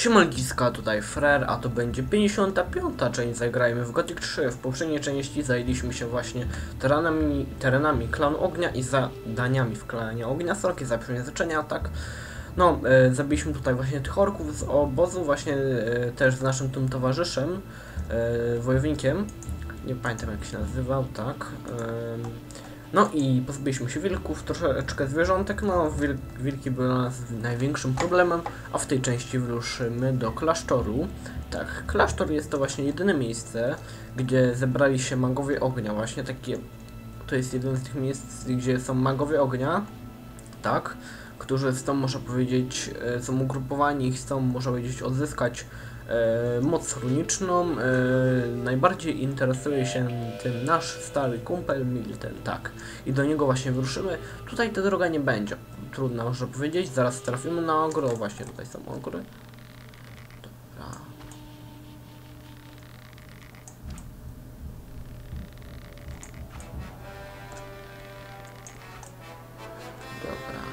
Siemankiska, tutaj Frer, a to będzie 55. część Zagrajmy w Gothic 3. W poprzedniej części zajęliśmy się właśnie terenami klanu ognia i zadaniami w klanie ognia. Sorki za przejęzyczenia, tak. No, zabiliśmy tutaj właśnie tych orków z obozu, właśnie też z naszym tym towarzyszem, wojownikiem. Nie pamiętam jak się nazywał, tak. No i pozbyliśmy się wilków, troszeczkę zwierzątek, no wilki były dla nas największym problemem, a w tej części wyruszymy do klasztoru. Tak, klasztor jest to właśnie jedyne miejsce, gdzie zebrali się magowie ognia, właśnie takie, to jest jeden z tych miejsc, gdzie są magowie ognia, tak, którzy chcą, można powiedzieć, są ugrupowani i chcą, można powiedzieć, odzyskać moc runiczną. Najbardziej interesuje się tym nasz stary kumpel Milten, tak. I do niego właśnie wyruszymy. Tutaj ta droga nie będzie trudna, można powiedzieć. Zaraz trafimy na ogro. Właśnie tutaj są ogry. Dobra. Dobra.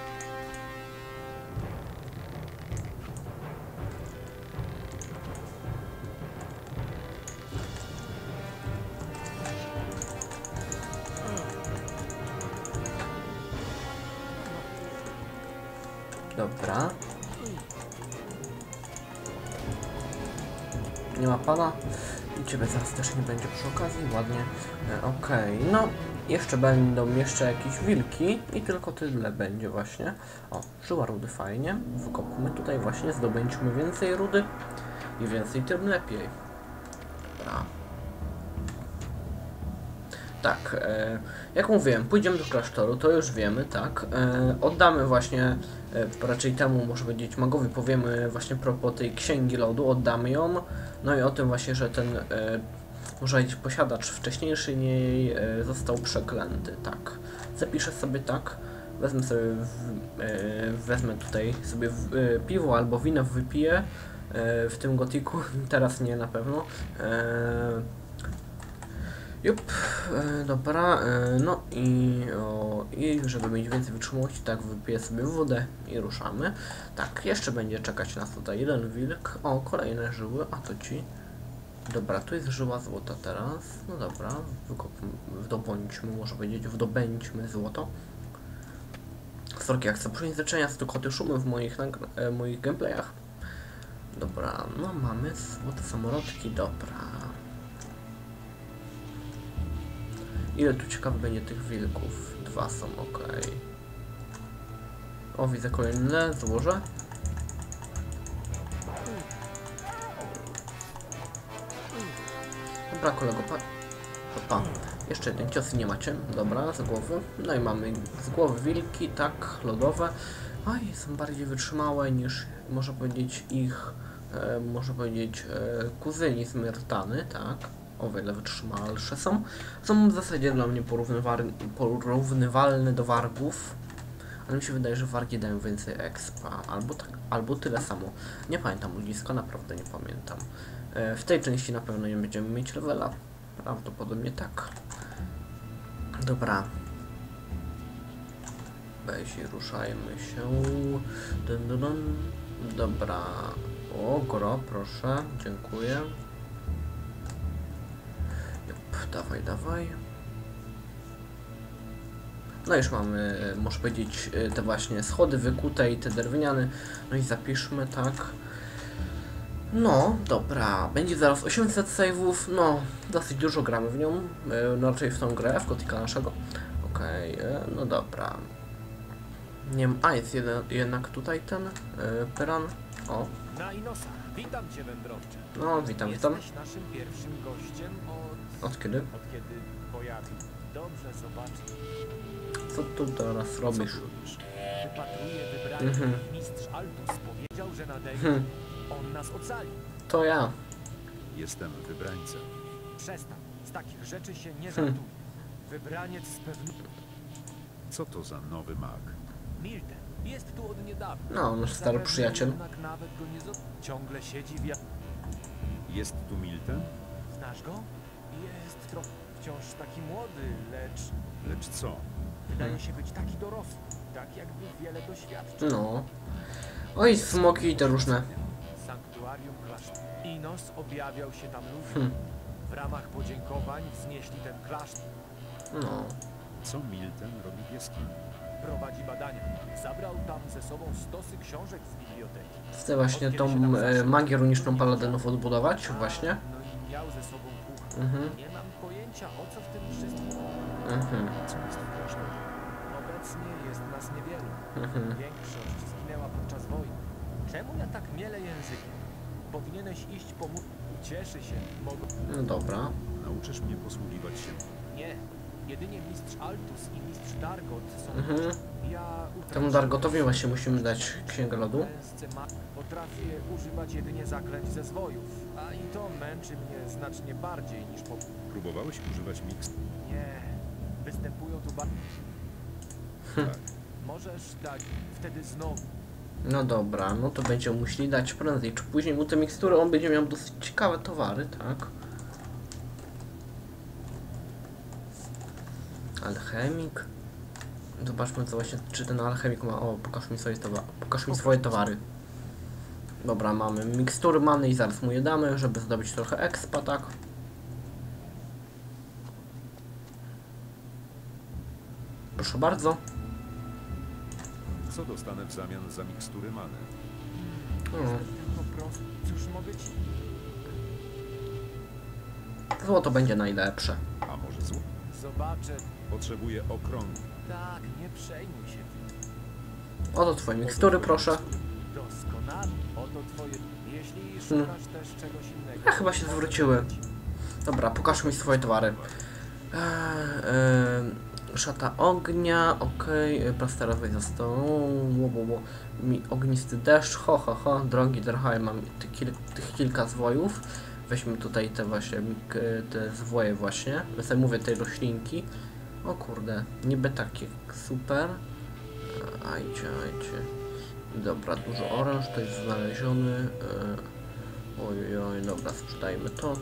Dobra. Nie ma pana. I ciebie zaraz też nie będzie przy okazji. Ładnie. Okej. No, jeszcze będą jakieś wilki. I tylko tyle będzie właśnie. O, żyła rudy fajnie. Wykopmy tutaj właśnie. Zdobędźmy więcej rudy. I więcej tym lepiej. Dobra. Tak, jak mówiłem, pójdziemy do klasztoru, to już wiemy, tak. Oddamy właśnie, raczej temu, może powiedzieć, magowi powiemy właśnie propos tej księgi lodu, oddamy ją. No i o tym właśnie, że ten, może powiedzieć, posiadacz wcześniejszy niej został przeklęty, tak. Zapiszę sobie tak, wezmę sobie, wezmę tutaj sobie piwo albo wino wypiję w tym gotiku, teraz nie na pewno. Jup, dobra, no i żeby mieć więcej wytrzymałości, tak, wypiję sobie wodę i ruszamy. Tak, jeszcze będzie czekać nas tutaj jeden wilk. O, kolejne żyły, a to ci. Dobra, tu jest żyła złota teraz. No dobra, wdobądźmy, może powiedzieć, wdobędźmy złoto. Sorki, jak chcę przejęzyczenia, to koty szumy w moich gameplayach. Dobra, no mamy złote samorodki, dobra. Ile tu ciekawe będzie tych wilków? 2 są, ok. O, widzę kolejne złoże. Dobra, kolego, pa. Jeszcze jeden cios nie macie. Dobra, z głowy. No i mamy z głowy wilki, tak, lodowe. Oj, są bardziej wytrzymałe niż, można powiedzieć, ich, kuzyni z Myrtany, tak. O wiele wytrzymalsze są. Są w zasadzie dla mnie porównywalne do wargów. Ale mi się wydaje, że wargi dają więcej expa. Albo tak, albo tyle samo. Nie pamiętam ludziska, naprawdę nie pamiętam. W tej części na pewno nie będziemy mieć levela. Prawdopodobnie tak. Dobra. Weź i ruszajmy się. Dun, dun, dun. Dobra. O, gro, proszę. Dziękuję. Dawaj, dawaj. No już mamy, można powiedzieć, te właśnie schody wykute i te drewniane. No i zapiszmy, tak. No, dobra. Będzie zaraz 800 save'ów. No, dosyć dużo gramy w nią. No raczej w tą grę, w Gothica naszego. Okej, no dobra. Nie wiem, a jest jednak tutaj ten Pyran. O. Witam cię, wędrowcze. No, witam. Jesteś naszym pierwszym gościem Od kiedy? Od kiedy pojawił. Dobrze zobaczyć. Co tu teraz robisz? Wypatruję wybrany mistrz Altus. Powiedział, że nadejdzie. On nas ocali. To ja. Jestem wybrańcem. Przestań. Z takich rzeczy się nie żartuje. Wybraniec z pewnością. Co to za nowy mag? Milten. Jest tu od niedawna. No, nasz stary przyjaciel. Jednak nawet go nie ciągle siedzi w Jest tu Milten? Znasz go? Jest trochę wciąż taki młody, lecz Lecz co? wydaje się być taki dorosły. Tak jakby wiele doświadczył. No. Oj, smoki i te różne. Los objawiał się tam ludziom. W ramach podziękowań wznieśli ten klasztor. No. Co Milten robi w jaskini? Prowadzi badania. Zabrał tam ze sobą stosy książek z biblioteki. Chcę właśnie tą magię runiczną paladynów odbudować, właśnie. No i miał ze sobą puchar. Nie mam pojęcia, o co w tym wszystkim. Co jest w klasztorze? Obecnie jest nas niewielu. Większość zginęła podczas wojny. Czemu ja tak mielę językiem? Powinieneś iść pomóc. Cieszy się. Mogę. No dobra. Nauczysz mnie posługiwać się. Nie. Jedynie mistrz Altus i mistrz Dargot są. Ja Temu Dargotowi właśnie musimy dać księgę lodu. Potrafię używać jedynie zaklęć ze zwojów, a i to męczy mnie znacznie bardziej niż po... Próbowałeś używać miks? Nie. Występują tu Tak. Możesz dać wtedy znowu. No dobra, no to będziemy musieli dać prędzej czy później mu te mikstury, on będzie miał dosyć ciekawe towary, tak? Alchemik. Zobaczmy co właśnie, czy ten alchemik ma. O, pokaż mi swoje towary. Dobra, mamy mikstury many i zaraz mu je damy, żeby zdobyć trochę expa, tak? Proszę bardzo. Co dostanę w zamian za mikstury many? Po prostu, cóż mogę ci... Złoto będzie najlepsze. A może zło? Zobaczę. Potrzebuję okrągły. Tak, nie przejmuj się. Oto twoje mikstury, proszę. Doskonale. Oto twoje... Jeśli szukasz też czegoś innego... A chyba się zwróciły. Dobra, pokaż mi swoje towary. Szata ognia, okej, plasterowej za stołu, ognisty deszcz, drogi trochę, mam tych kilka zwojów. Weźmy tutaj te właśnie, te zwoje właśnie, ja sobie mówię tej roślinki. O kurde, niby takie, super. Ajcie. Dobra, dużo oręż, to jest znaleziony. Ojoj, dobra, sprzedajmy to.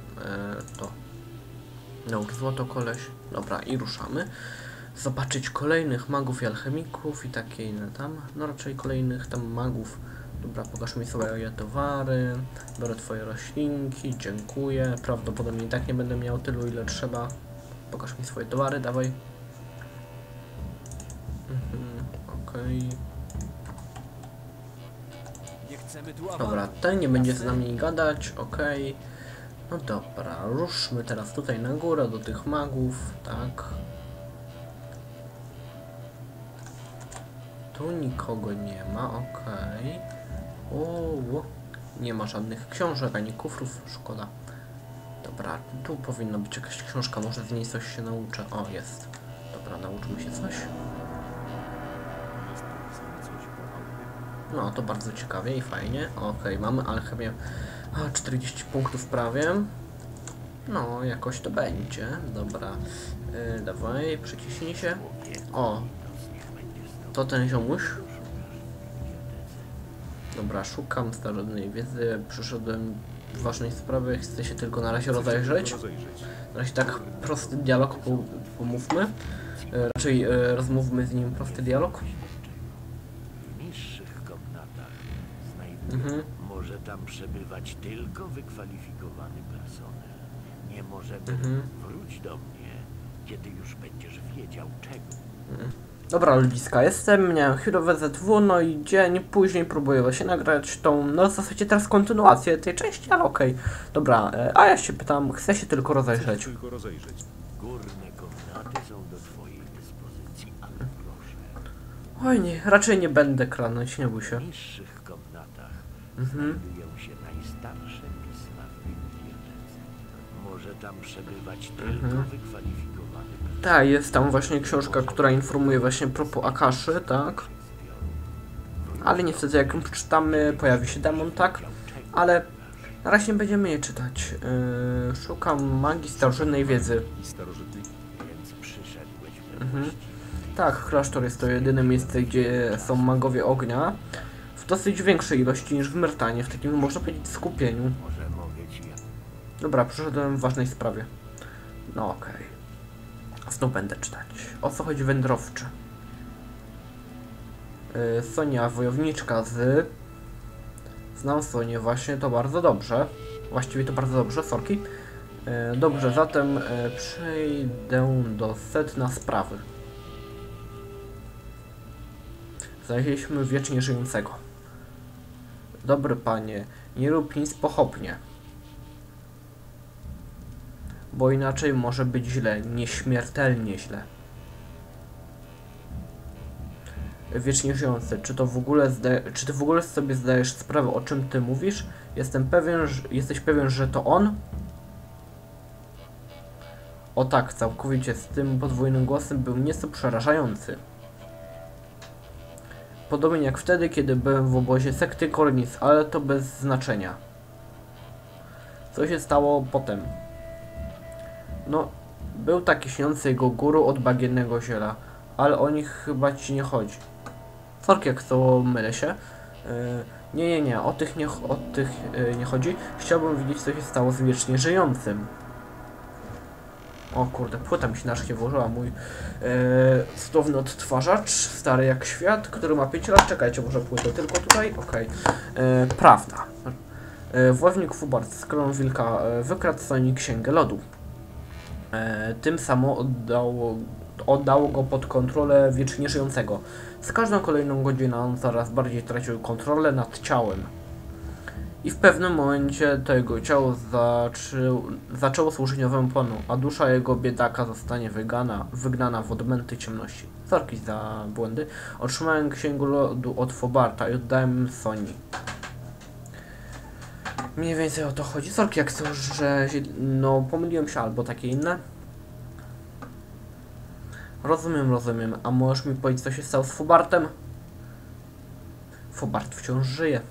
Naucz złoto koleś. Dobra, i ruszamy. Zobaczyć kolejnych magów i alchemików i takie inne tam. No raczej kolejnych tam magów. Dobra, pokaż mi swoje towary. Biorę twoje roślinki, dziękuję. Prawdopodobnie i tak nie będę miał tylu ile trzeba. Pokaż mi swoje towary, dawaj. Okej. Dobra, ten nie będzie z nami gadać, okej. No dobra, ruszmy teraz tutaj na górę do tych magów, tak. Tu nikogo nie ma, okej. O, nie ma żadnych książek ani kufrów, szkoda. Dobra, tu powinna być jakaś książka, może z niej coś się nauczę. O, jest. Dobra, nauczmy się coś. No, to bardzo ciekawie i fajnie. Okej, mamy alchemię. 40 punktów prawie. No, jakoś to będzie. Dobra. Dawaj, przyciśnij się. O! To ten ziomuś. Dobra, szukam starodawnej wiedzy. Przyszedłem w ważnej sprawie. Chcę się tylko na razie rozejrzeć. Na razie tak prosty dialog pomówmy. Raczej rozmówmy z nim prosty dialog. W niższych komnatach znajduje. Może tam przebywać tylko wykwalifikowany personel. Nie możemy. Wróć do mnie, kiedy już będziesz wiedział czego. Dobra ludziska, miałem chwilowe ZW, no i dzień później próbuję właśnie nagrać tą, no w zasadzie teraz kontynuację tej części, ale okej. Dobra, a ja się pytam, chcę się tylko rozejrzeć. Górne komnaty są do twojej dyspozycji, ale proszę. Oj nie, raczej nie będę kranąć, nie bój się. W niższych komnatach znajdują się najstarsze pisma w bibliotece. Może tam przebywać tylko wykwalifikowany personel. Tak, jest tam właśnie książka, która informuje właśnie propos Akaszy, tak? Ale niestety jak ją przeczytamy, pojawi się demon, tak? Ale na razie nie będziemy jej czytać. Szukam magii starożytnej wiedzy. Więc przyszedłeś we właściwie. Tak, klasztor jest to jedyne miejsce, gdzie są magowie ognia. W dosyć większej ilości niż w Myrtanie, w takim, można powiedzieć, skupieniu. Może mogę ci Dobra, przyszedłem w ważnej sprawie. No okej. Znów będę czytać. O co chodzi wędrowczy? Sonia, wojowniczka z... Znam Sonię właśnie, to bardzo dobrze. Właściwie to bardzo dobrze, sorki. Dobrze, zatem przejdę do sedna sprawy. Znaleźliśmy wiecznie żyjącego. Dobry panie, nie rób nic pochopnie. Bo inaczej może być źle, nieśmiertelnie źle. Wiecznie żyjący, czy ty w ogóle sobie zdajesz sprawę, o czym ty mówisz? Jesteś pewien, że to on? O tak, całkowicie, z tym podwójnym głosem był nieco przerażający. Podobnie jak wtedy, kiedy byłem w obozie sekty Kornis, ale to bez znaczenia. Co się stało potem? No, był taki śniący jego guru od bagiennego ziela, ale o nich chyba ci nie chodzi. Sorki, jak to mylę się. Nie, o tych nie chodzi. Chciałbym wiedzieć, co się stało z wiecznie żyjącym. O kurde, płyta mi się na szkieł włożyła, mój cudowny odtwarzacz, stary jak świat, który ma 5 lat. Czekajcie, może płytę tylko tutaj? Okej. Prawda. Władnik Fubart z Królą Wilka wykradł Soni Księgę Lodu. Tym samo oddało go pod kontrolę wiecznie żyjącego. Z każdą kolejną godziną on coraz bardziej tracił kontrolę nad ciałem. I w pewnym momencie to jego ciało zaczęło służyć nowemu panu, a dusza jego biedaka zostanie wygnana w odmęty ciemności. Sorki za błędy. Otrzymałem księgę lodu od Fobarta i oddałem Soni. Mniej więcej o to chodzi. Sorki, jak to, że no pomyliłem się albo takie inne. Rozumiem. A możesz mi powiedzieć, co się stało z Fobartem? Fobart wciąż żyje.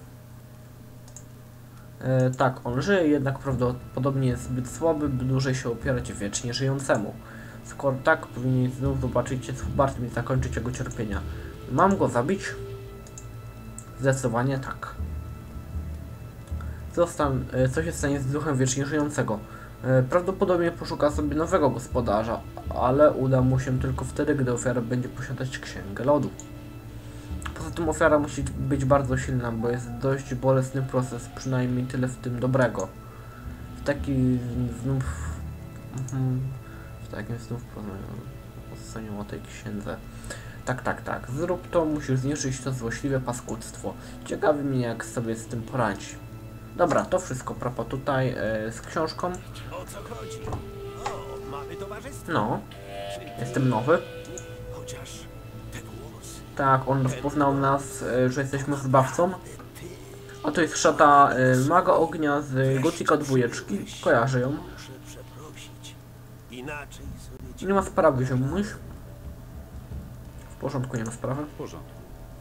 Tak, on żyje, jednak prawdopodobnie jest zbyt słaby, by dłużej się opierać wiecznie żyjącemu. Skoro tak, powinien znów zobaczyć się z Fobartem i zakończyć jego cierpienia. Mam go zabić? Zdecydowanie tak. Co się stanie z duchem wiecznie żyjącego? Prawdopodobnie poszuka sobie nowego gospodarza, ale uda mu się tylko wtedy, gdy ofiara będzie posiadać księgę lodu. Poza tym ofiara musi być bardzo silna, bo jest dość bolesny proces, przynajmniej tyle w tym dobrego. W takim znów porozmawiam o tej księdze. Tak. Zrób to, musisz zniszczyć to złośliwe paskudztwo. Ciekawi mnie, jak sobie z tym poradzi. Dobra, to wszystko propos tutaj z książką. O co chodzi? O, mamy towarzystwo. No, jestem nowy. Chociaż te głosy. Tak, on rozpoznał nas, że jesteśmy zbawcą. A to jest szata Maga Ognia z Gotika 2. Kojarzę ją. Muszę przeprosić. Inaczej sobie Nie ma sprawy, ziomuś. W porządku, nie ma sprawy. W porządku.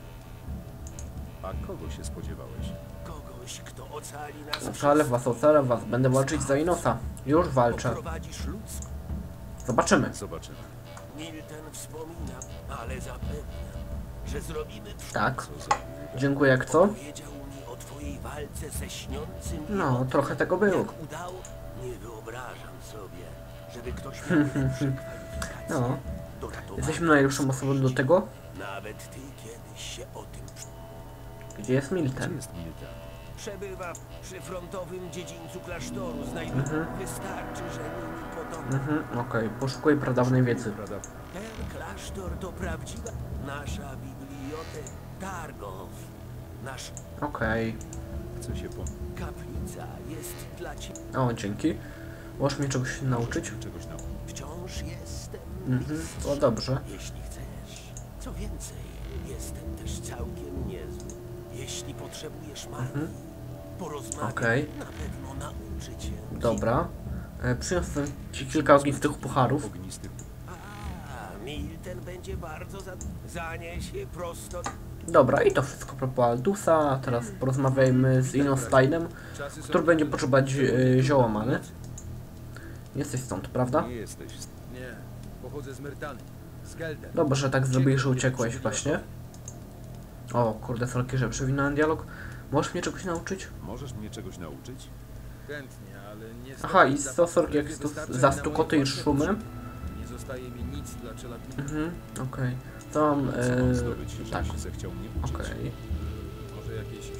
A kogo się spodziewałeś? kogoś, kto ocali nas. Ocalę was. Będę walczyć za Inosa. Już walczę. Poprowadzisz ludzko. Zobaczymy. Milten wspomina, ale zapewniam, że zrobimy wszystko. Tak. Dziękuję, jak co? Powiedział mi o twojej walce ze śniącym. No, trochę tego było. Jak udało? Nie wyobrażam sobie, żeby ktoś miał lepsze kwalifikacje No. do ratowania. Jesteśmy najlepszą osobą do tego. Nawet ty kiedyś się o tym Gdzie jest Gdzie Milten? jest Milten? przebywa przy frontowym dziedzińcu klasztoru. Wystarczy, że nimi podobny. Okej. Poszukuję pradawnej wiedzy. Ten klasztor to prawdziwa nasza biblioteka Targov. Nasz Okej. Chcę się pomóc. kaplica jest dla ciebie. O, dzięki. Możesz mnie czegoś nauczyć? Czegoś nauczyć. Wciąż jestem To dobrze. jeśli chcesz. Co więcej, jestem też całkiem niezły. Jeśli potrzebujesz magii, porozmawiaj. Okej. Na pewno nauczy cię. Dobra. Przyniosłem ci kilka ognistych pucharów. Ognistych. A, Milten będzie bardzo zanieś je prosto. Dobra, i to wszystko propos Aldusa. Teraz porozmawiajmy z Inosteinem, który będzie potrzebować zioła many. Jesteś stąd, prawda? Nie jesteś. Nie, pochodzę z Myrtany. Z Gelder. Dobrze, że tak zrobiłeś, że uciekłeś właśnie. O, kurde, sorki, że przewinąłem dialog. Możesz mnie czegoś nauczyć? Możesz mnie czegoś nauczyć? Chętnie, ale niestety... Aha, i co, sorki, jak nie jest to wystarczy za mi na stukoty moje i szumy? potrzeby. Nie zostaje mi nic dla czeladników. Okej. Co mam, Co mam zdobyć, żebyś tak. zechciał mnie uczyć? Okej. Może jakieś wziął.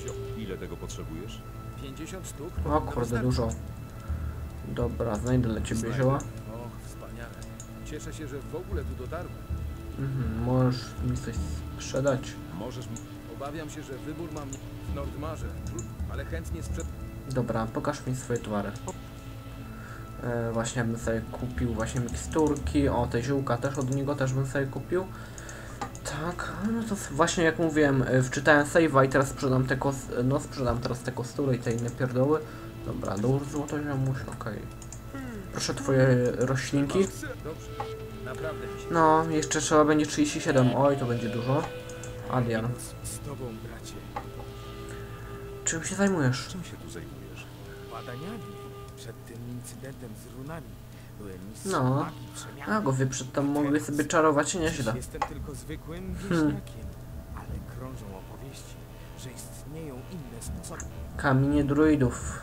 Ile tego potrzebujesz? 50 sztuk? O powinno kurde, wystarczyć. dużo. Dobra, znajdę dla ciebie Znajdę. zioła. Och, wspaniale. Cieszę się, że w ogóle tu dotarłem. Możesz mi coś sprzedać. Możesz mi... Obawiam się, że wybór mam w Nordmarze, ale chętnie Dobra, pokaż mi swoje towary. Właśnie bym sobie kupił właśnie miksturki, o te ziółka też od niego też bym sobie kupił. Tak, no to właśnie jak mówiłem, wczytałem save'a i teraz sprzedam te sprzedam teraz te kostury i te inne pierdoły. Dobra, do złotoziomuś, okej. Proszę twoje roślinki. Dobrze, naprawdę mi się... No, jeszcze trzeba będzie 37, oj to będzie dużo. Adrian, Z tobą, bracie. czym się zajmujesz? Czym się tu zajmujesz? Badaniami. Przed tym incydentem z runami byłem mistrzem No. magii przemiany. A go wy przedtem mogli sobie czarować nieźle. Jestem tylko zwykłym wieśniakiem, ale krążą opowieści, że istnieją inne sposoby. Kamienie druidów.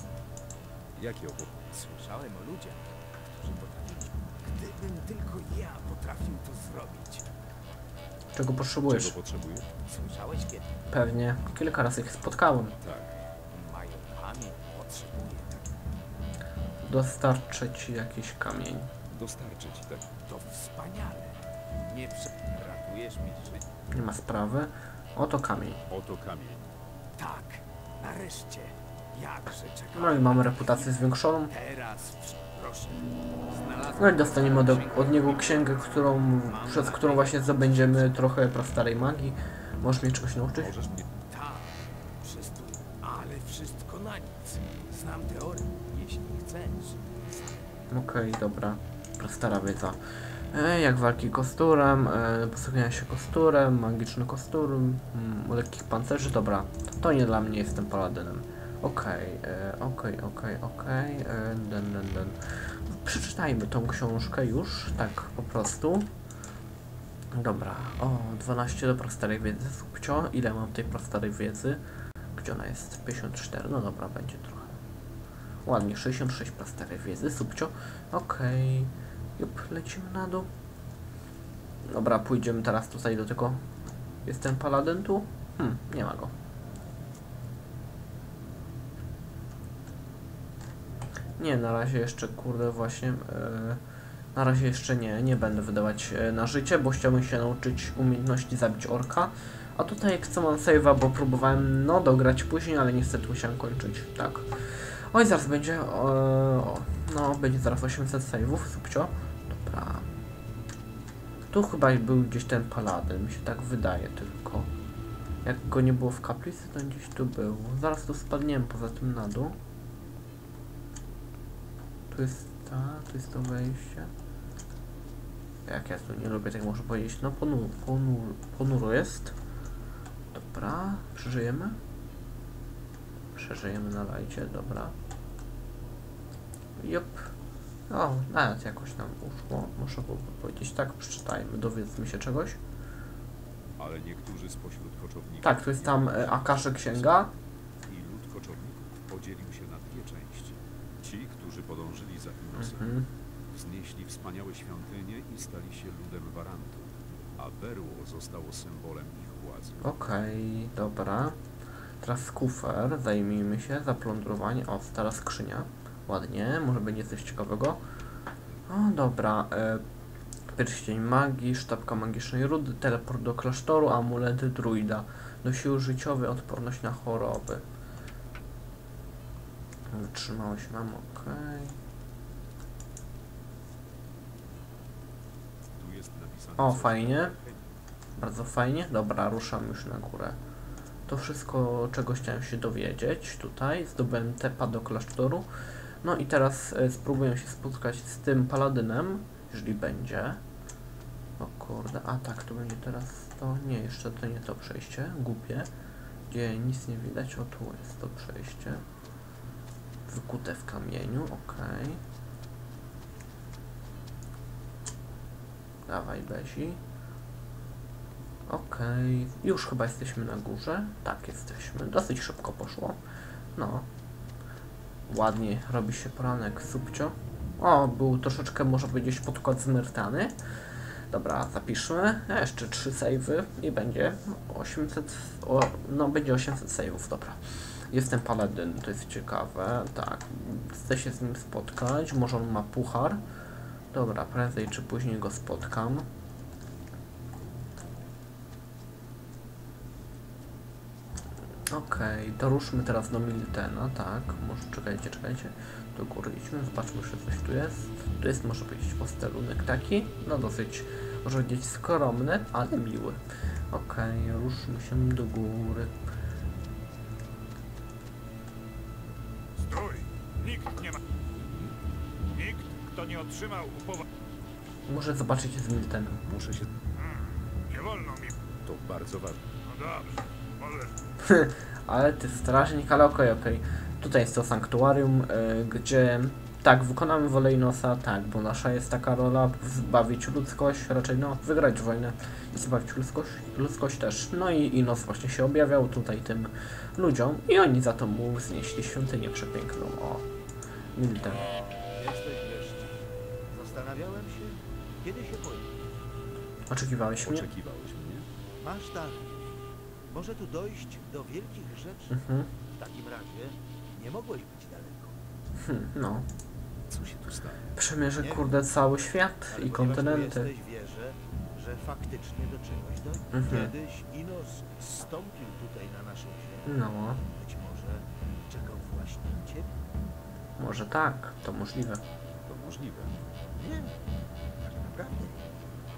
Jakie opowieści? Słyszałem o ludziach, którzy potrafili. Gdybym tylko ja potrafił to zrobić. Czego potrzebujesz? Czego potrzebujesz? Słyszałeś kiedy? Pewnie. Kilka razy ich spotkałem. Tak. Mają kamień, potrzebuję tak. Dostarczę ci jakiś kamień. Dostarczę ci tak. To wspaniale. Nie ratujesz mi życie. Nie ma sprawy. Oto kamień. Oto kamień. Tak, nareszcie. Jakże czekałem. No i mamy reputację zwiększoną. Teraz proszę. Znalazłem. No i dostaniemy od niego księgę, przez którą właśnie zdobędziemy trochę prastarej magii. Możesz mnie czegoś nauczyć? Możesz mnie... Tak, przystój, ale wszystko na nic. Znam teorię, jeśli chcesz. Okej, dobra. Prastara wiedza. Jak walki kosturem, posługiwania się kosturem, magiczny kostur, lekkich pancerzy, dobra. To nie dla mnie, jestem paladynem. Okej. Przeczytajmy tą książkę już, tak po prostu. Dobra, o, 12 do prastarej wiedzy, subcio. Ile mam tej prastarej wiedzy? Gdzie ona jest? 54, no dobra, będzie trochę. Ładnie, 66 prastarej wiedzy, subcio. Okej. Jup, lecimy na dół. Dobra, pójdziemy teraz tutaj do tego. Jest ten paladyn tu? Nie ma go. Nie, na razie jeszcze, kurde, właśnie. Na razie jeszcze nie będę wydawać na życie, bo chciałbym się nauczyć umiejętności zabić orka. A tutaj jak co mam save'a, bo próbowałem dograć później, ale niestety musiałem kończyć. Tak. Oj, zaraz będzie. No, będzie zaraz 800 save'ów, subcio. Dobra. Tu chyba był gdzieś ten paladyn, mi się tak wydaje tylko. Jak go nie było w kaplicy, to gdzieś tu był. Zaraz tu spadniemy poza tym na dół. Tu jest to wejście. Jak ja tu nie lubię, tak muszę powiedzieć. No ponuro jest. Dobra, przeżyjemy. Przeżyjemy na lajcie, dobra. Jup. O, nawet jakoś nam uszło. Muszę powiedzieć tak, przeczytajmy, dowiedzmy się czegoś. Ale niektórzy spośród koczowników... Tak, tu jest tam Akasze Księga. I lud koczowników podzielił się na dwie części. Ci, którzy podążyli za Inosem, wznieśli wspaniałe świątynie i stali się ludem Warantu, a berło zostało symbolem ich władzy. Okej, dobra. Teraz kufer, zajmijmy się, zaplądrowanie. O, stara skrzynia. Ładnie, może będzie coś ciekawego. O, dobra. Pierścień magii, sztabka magicznej rudy, teleport do klasztoru, amulety druida. Do sił życiowej, odporność na choroby. Wytrzymałość mam, okej. Tu jest napisane... O, coś fajnie. Bardzo fajnie. Dobra, ruszam już na górę. To wszystko, czego chciałem się dowiedzieć tutaj. Zdobyłem tepa do klasztoru. No i teraz spróbuję się spotkać z tym paladynem, jeżeli będzie. O kurde, a tak, to będzie teraz to... Nie, jeszcze to nie to przejście, głupie. Gdzie nic nie widać, o tu jest to przejście. Wykute w kamieniu, okej. Dawaj, Bezi. Okej, już chyba jesteśmy na górze. Tak, jesteśmy. Dosyć szybko poszło. No. Ładnie robi się poranek, subcio. O, był troszeczkę, można powiedzieć, podkład zmyrtany. Dobra, zapiszmy. Jeszcze 3 save'y i będzie 800... no, będzie 800 save'ów, dobra. Jestem paladyn, to jest ciekawe. Tak, chcę się z nim spotkać. Może on ma puchar. Dobra, prędzej czy później go spotkam. Okej, to ruszmy teraz do Miltena, tak. Może czekajcie. Do góry idźmy, zobaczmy, czy coś tu jest. Tu jest, może powiedzieć, postelunek taki. No dosyć, może powiedzieć, skromny, ale miły. Okej, ruszmy się do góry. Stój! Nikt nie ma... Nikt, kto nie otrzymał Muszę zobaczyć z Miltenem. Muszę się... Nie wolno mi... To bardzo ważne. No dobrze, możesz... Ale ty strażnik, ale okej. Tutaj jest to sanktuarium, gdzie tak, wykonamy wolę Inosa, tak, bo nasza jest taka rola, zbawić ludzkość, raczej no, wygrać wojnę i zbawić ludzkość też. No i Inos właśnie się objawiał tutaj tym ludziom i oni za to mu znieśli świątynię przepiękną. O, Milten. Jesteś wreszcie. Zastanawiałem się, kiedy się pojawi. Oczekiwałeś mnie? Oczekiwałeś mnie? Masz dar. Może tu dojść do wielkich rzeczy. W takim razie nie mogłeś być daleko. No. Co się tu stało? Przemierzę, kurde, cały świat Ale i ponieważ tu kontynenty. jesteś, wierzę, że faktycznie do czegoś dojdzie. Kiedyś Inos zstąpił tutaj na naszą ziemię. No, Być może czekał właśnie na ciebie. może tak, to możliwe. To możliwe. Nie, tak naprawdę nie.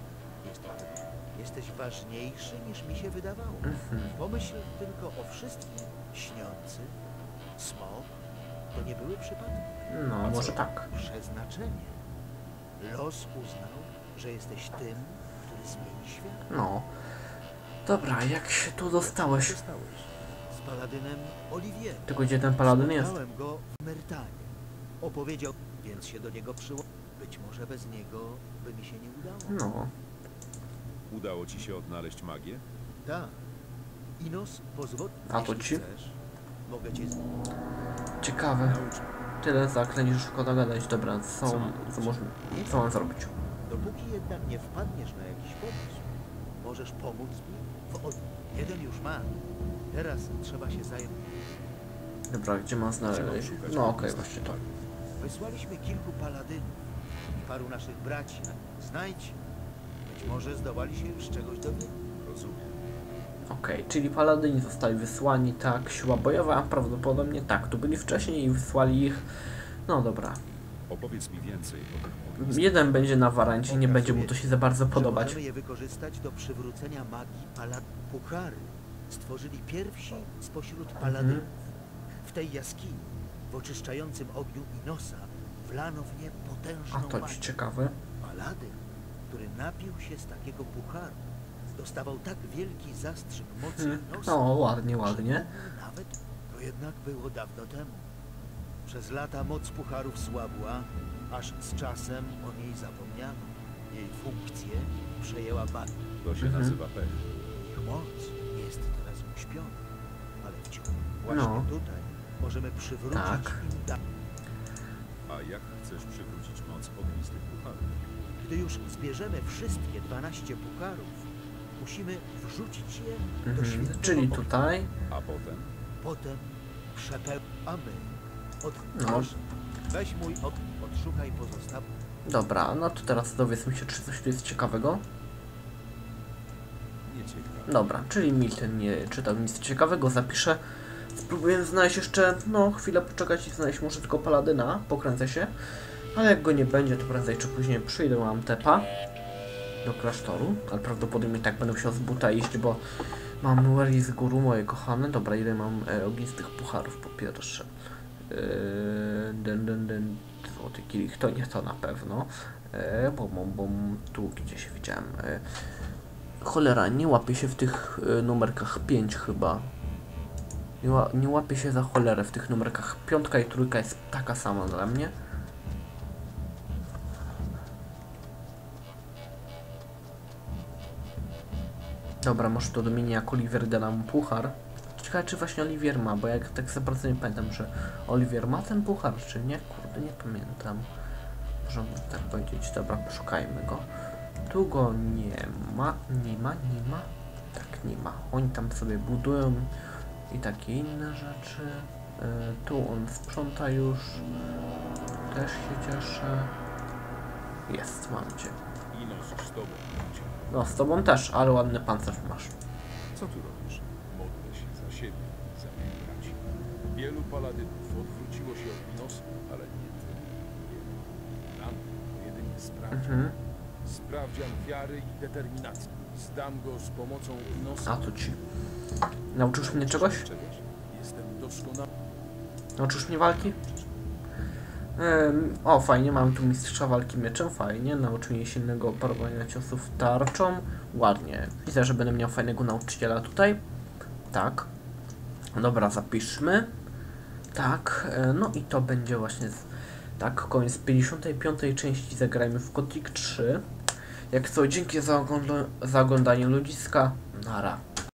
Jesteś ważniejszy niż mi się wydawało. Pomyśl tylko o wszystkim. Śniący, smok, to nie były przypadki. No, może tak. Przeznaczenie. Los uznał, że jesteś tym, który zmieni świat. No. Dobra, jak się tu dostałeś? Zostałeś z paladynem Olivier. Tylko gdzie ten paladyn jest? Spotkałem go w Mertanie. Opowiedział, więc się do niego przyłączyłem. Być może bez niego by mi się nie udało. No. Udało ci się odnaleźć magię? Tak. Inos pozwól... A to jeśli ci? chcesz, mogę cię... Ciekawe. Naucz mnie. Tyle zaklęć, że szkoda gadać. Dobra, co mam zrobić? Dopóki jednak nie wpadniesz na jakiś pomysł, możesz pomóc mi w Jeden już ma. Teraz trzeba się zająć. Dobra, gdzie mam znaleźć? No okej, właśnie tak. Wysłaliśmy kilku paladynów i paru naszych braci. Znajdź. Być może zdołali się już czegoś dowiedzieć. Rozumiem. Okej, czyli paladyni zostali wysłani, tak, siła bojowa, prawdopodobnie tak, tu byli wcześniej i wysłali ich. No dobra. Opowiedz mi więcej o tych ognistych. Jeden będzie na warancie, nie będzie mu to się za bardzo Że podobać. możemy je wykorzystać do przywrócenia magii Puchary stworzyli pierwsi spośród paladynów. W tej jaskini, w oczyszczającym ogniu Inosa, wlano w nie potężną A to magię. ci ciekawe. Paladyn, który napił się z takiego pucharu, dostawał tak wielki zastrzyk mocy Inosa, No, ładnie, że ładnie. mógł nawet to jednak było dawno temu. Przez lata moc pucharów słabła, aż z czasem o niej zapomniano. Jej funkcję przejęła magia. To się nazywa pech. Ich moc jest teraz uśpiona, ale wciąż właśnie No. tutaj możemy przywrócić Tak. im dar. A jak chcesz przywrócić moc ognistych pucharów? Gdy już zbierzemy wszystkie 12 pucharów, musimy wrzucić je do świętego Czyli ognia. tutaj. A potem? Potem przepełniamy. No. Proszę, weź mój odszukaj pozostałe. Dobra, no to teraz dowiedzmy się, czy coś tu jest ciekawego. Nie ciekawe. Dobra, czyli Milton nie czytał nic ciekawego, zapiszę. Spróbuję znaleźć jeszcze, no, chwilę poczekać i znaleźć może tylko paladyna, pokręcę się. Ale jak go nie będzie, to prędzej czy później przyjdę, mam tepa do klasztoru. Ale prawdopodobnie tak będę musiał z buta iść, bo mam Wary z góry, moje kochane. Dobra, ile mam ognistych pucharów po pierwsze. Złoty kilich, to nie to na pewno. Tu gdzieś widziałem. Cholera, nie łapię się w tych numerkach 5 chyba. Nie łapię się za cholerę w tych numerkach. 5 i 3 jest taka sama dla mnie. Dobra, może to do mnie jak Olivier da nam puchar. Ciekawe, czy właśnie Olivier ma, bo jak tak za bardzo nie pamiętam, że Olivier ma ten puchar, czy nie? Kurde, nie pamiętam. Możemy tak powiedzieć. Dobra, szukajmy go. Tu go nie ma. Tak, nie ma. Oni tam sobie budują i takie inne rzeczy. Tu on sprząta już. Też się cieszę. Jest, mam cię. I nos z tobą. No, z tobą też, ale ładny pancerz masz. Co tu robisz? Modlę się za siebie, za moich braci. Wielu paladynów odwróciło się od Inosa, ale nie ty. Dla mnie to jedynie sprawdzian. Sprawdzian wiary i determinacji. Zdam go z pomocą Inosa. A tu ci. Nauczysz mnie czegoś? Jestem doskonały. Nauczysz mnie walki? O, fajnie, mam tu mistrza walki mieczem, fajnie. Nauczył mnie silnego parowania ciosów tarczą. Ładnie. Widzę, że będę miał fajnego nauczyciela tutaj. Tak. Dobra, zapiszmy. Tak, no i to będzie właśnie tak, koniec 55. części Zagrajmy w Gothic 3. Jak co, dzięki za oglądanie ludziska. Nara.